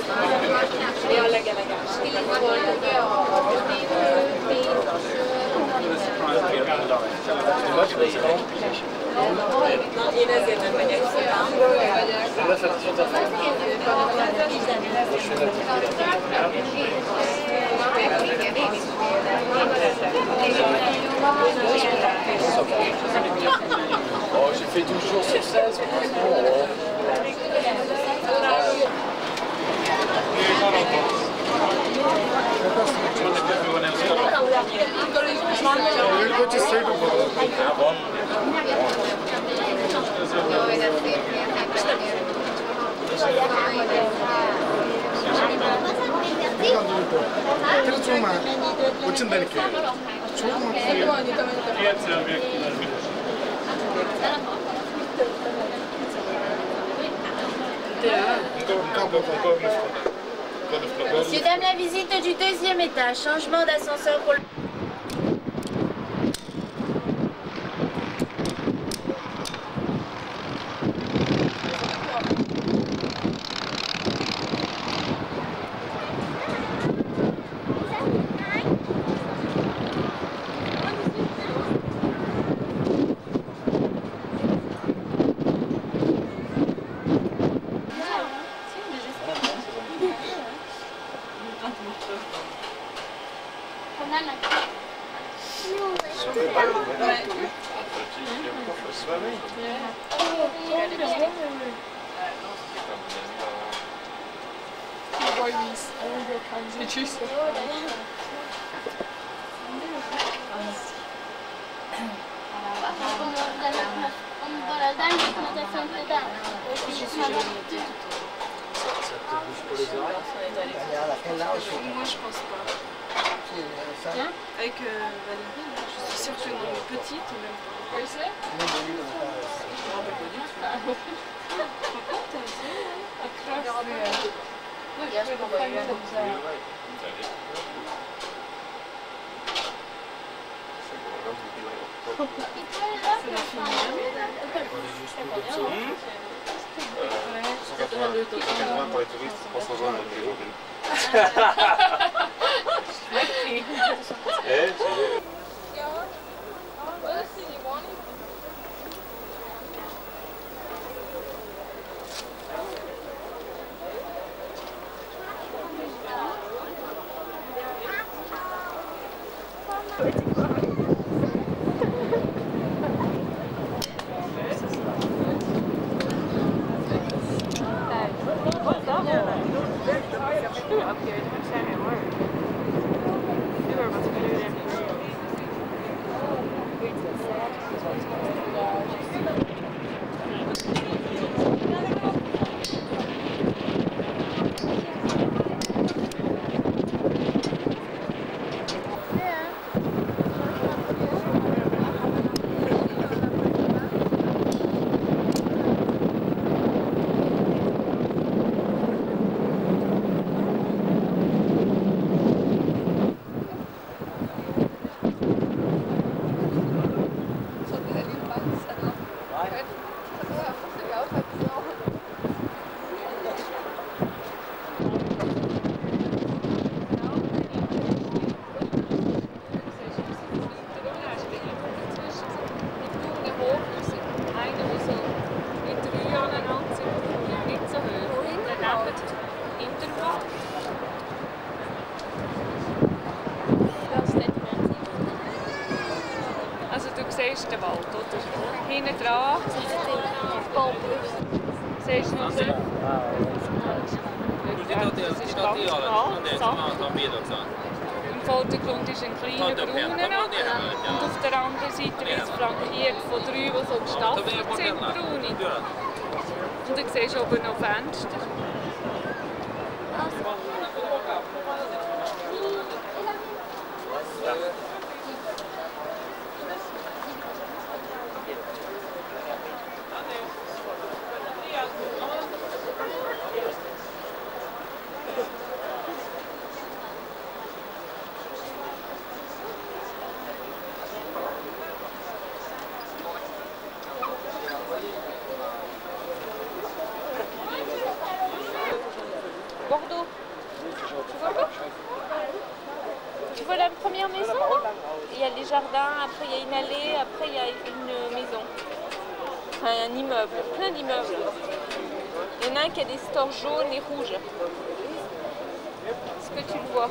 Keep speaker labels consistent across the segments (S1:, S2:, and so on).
S1: Én ezért nem megyek szépen.
S2: Oh, j'ai fait 12 jours sur 16, franchement.
S3: 그래서 조금만 고친다니까. 조금만
S4: Messieurs, dames, la visite du deuxième étage. Changement d'ascenseur pour le...
S5: Moi je pense pas. Avec Valérie, je suis sûre que dans les petites, même pas. Oui, c'est
S6: pour les touristes, 320 pour les gens.
S5: siehst den Wald, oder? Hinten dran. Siehst du noch den? Das ist ganz klar. Im Vordergrund ist ein kleiner brauner und auf der anderen Seite wird es flankiert von 3, die so gestaffelt sind, braune. Und dann siehst du oben noch Fenster. Bordeaux. première maison, là. Il y a les jardins, après il y a une allée, après il y a une maison. Enfin, un immeuble, plein d'immeubles. Il y en a un qui a des stores jaunes et rouges. Est-ce que tu le vois?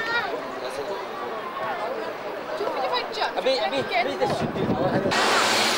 S7: Abi,